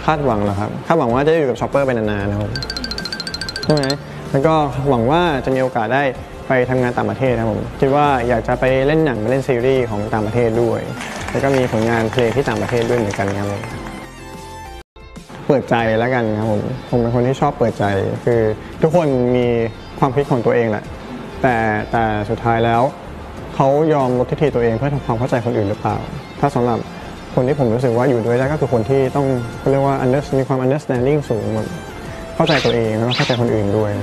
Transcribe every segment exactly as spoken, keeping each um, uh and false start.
คาดหวังเหรอครับคาดหวังว่าจะอยู่กับช็อปเปอร์ไปนานๆนะครับใช่ไหมแล้วก็หวังว่าจะมีโอกาสได้ไปทำงานต่างประเทศครับผมคิดว่าอยากจะไปเล่นหนังไปเล่นซีรีส์ของต่างประเทศด้วยแล้วก็มีผลงานเพลงที่ต่างประเทศด้วยเหมือนกันครับผมเปิดใจแล้วกันครับผมผมเป็นคนที่ชอบเปิดใจคือทุกคนมีความคิดของตัวเองแหละแต่แต่สุดท้ายแล้วเขายอมลดทิฐิตัวเองเพื่อทำความเข้าใจคนอื่นหรือเปล่าถ้าสำหรับคนที่ผมรู้สึกว่าอยู่ด้วยได้ก็คือคนที่ต้องเขาเรียกว่า under มีความ understanding สูงเข้าใจตัวเองแล้วก็เข้าใจคนอื่นด้วย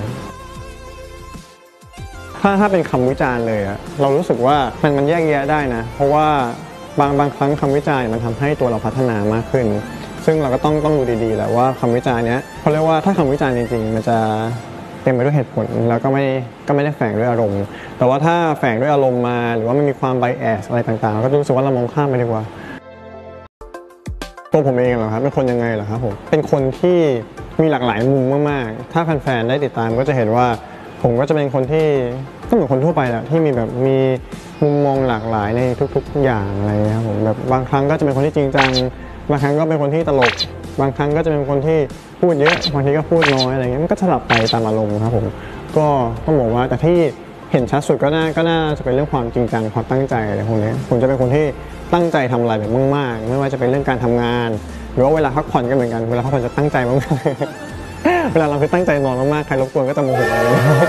ถ้าถ้าเป็นคำวิจารณ์เลยอะเรารู้สึกว่ามันมันแยกแยะได้นะเพราะว่าบางบางครั้งคำวิจารณ์มันทำให้ตัวเราพัฒนามากขึ้นซึ่งเราก็ต้องต้องดูดีๆแหละว่าคำวิจารณ์เนี้ยเขาเรียกว่าถ้าคำวิจารณ์จริงๆมันจะเต็มไปด้วยเหตุผลแล้วก็ไม่ก็ไม่ได้แฝงด้วยอารมณ์แต่ว่าถ้าแฝงด้วยอารมณ์มาหรือว่ามันมีความไบแอสอะไรต่างๆก็รู้สึกว่าเรามองข้ามไปดีกว่าตัวผมเองเหรอครับเป็นคนยังไงเหรอครับผมเป็นคนที่มีหลากหลายมุมมากๆถ้าแฟนๆได้ติดตามก็จะเห็นว่าผมก็จะเป็นคนที่ก็เหมือนคนทั่วไปแหละที่มีแบบมีมุมมองหลากหลายในทุกๆอย่างอะไรนะครับผมแบบบางครั้งก็จะเป็นคนที่จริงจังบางครั้งก็เป็นคนที่ตลกบางครั้งก็จะเป็นคนที่พูดเยอะบางทีก็พูดน้อยอะไรเงี้ยมันก็สลับไปตามอารมณ์ครับผมก็ต้องบอกว่าแต่ที่เห็นชัดสุดก็น่าก็น่าจะเป็นเรื่องความจริงจังความตั้งใจอะไรพวกนี้ผมจะเป็นคนที่ตั้งใจทำอะไรแบบมากๆไม่ว่าจะเป็นเรื่องการทำงานหรือว่าเวลาพักผ่อนก็เหมือนกันเวลาพักผ่อนจะตั้งใจมากๆเวลาเราคือตั้งใจนอนมากๆใครรบกวนก็จะโมโหเลย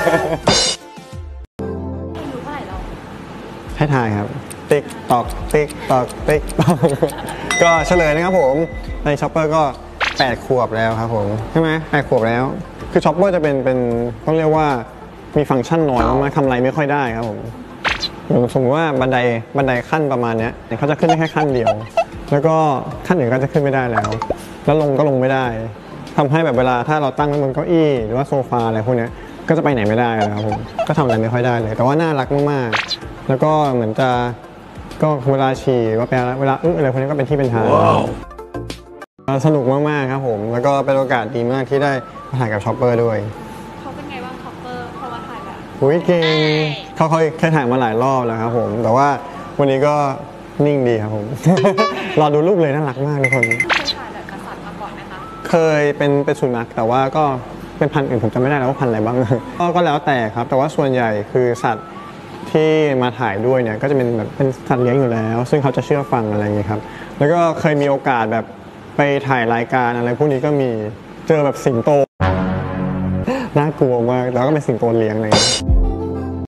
ให้ทายครับติ๊กตอกติ๊กตอกติ๊กตอกก็เฉลยนะครับผมในช็อปเปอร์ก็แปดขวบแล้วครับผมใช่ไหมแปดขวบแล้วคือช็อปเปอร์จะเป็นเป็นต้องเรียกว่ามีฟังก์ชันน้อยมากๆทำอะไรไม่ค่อยได้ครับผมสมมติว่าบันไดบันไดขั้นประมาณนี้เขาจะขึ้นได้แค่ขั้นเดียวแล้วก็ขั้นอื่นก็จะขึ้นไม่ได้แล้วแล้วลงก็ลงไม่ได้ทำให้แบบเวลาถ้าเราตั้งไว้บนเก้าอี้หรือว่าโซฟาอะไรพวกนี้ก็จะไปไหนไม่ได้แล้วครับผมก็ทำอะไรไม่ค่อยได้เลยแต่ว่าน่ารักมากๆแล้วก็เหมือนจะก็เวลาฉี่ว่าไปเวลาอึอะไรพวกนี้ก็เป็นที่เป็นทางสนุกมากๆครับผมแล้วก็เป็นโอกาสดีมากที่ได้มาถ่ายกับช็อปเปอร์ด้วยเขาเป็นไงบ้างช็อปเปอร์เขามาถ่ายแบบอุ้ยเก่งเขาเคยเคยถ่ายมาหลายรอบแล้วครับผมแต่ว่าวันนี้ก็นิ่งดีครับผมรอดูรูปเลยน่ารักมากทุกคนเคยถ่ายแบบกษัตริย์มาก่อนไหมคะเคยเป็นเป็นสุนัขแต่ว่าก็เป็นพันธุ์อื่นผมจำไม่ได้แล้วว่าพันธุ์อะไรบ้างก็ก็แล้วแต่ครับแต่ว่าส่วนใหญ่คือสัตว์ที่มาถ่ายด้วยเนี่ยก็จะเป็นแบบเป็นสัตว์เลี้ยงอยู่แล้วซึ่งเขาจะเชื่อฟังอะไรอย่างเงี้ยครับแล้วก็เคยมีโอกาสแบบไปถ่ายรายการอะไรพวกนี้ก็มีเจอแบบสิงโตน่ากลัวมากแล้วก็เป็นสิงโตเลี้ยงอะไร